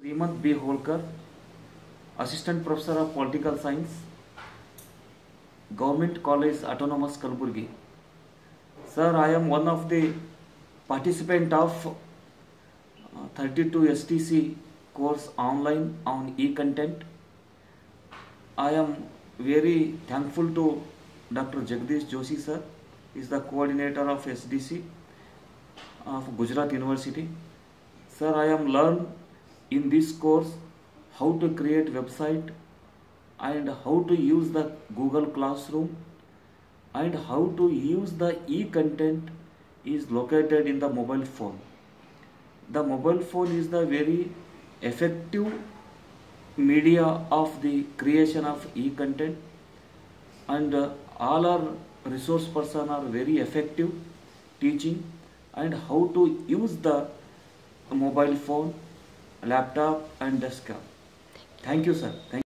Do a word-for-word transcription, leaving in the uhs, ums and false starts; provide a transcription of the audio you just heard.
Srimant B. Holkar, Assistant Professor of Political Science, Government College Autonomous Kalburgi. Sir, I am one of the participant of uh, thirty-two S T C course online on e-content. I am very thankful to Doctor Jagdish Joshi sir, is the coordinator of S D C of Gujarat University. Sir, I am learned in this course how to create website and how to use the Google Classroom and how to use the e-content is located in the mobile phone. The mobile phone is the very effective media of the creation of e-content, and uh, all our resource person are very effective teaching and how to use the mobile phone, laptop and desktop. Thank you sir. Thank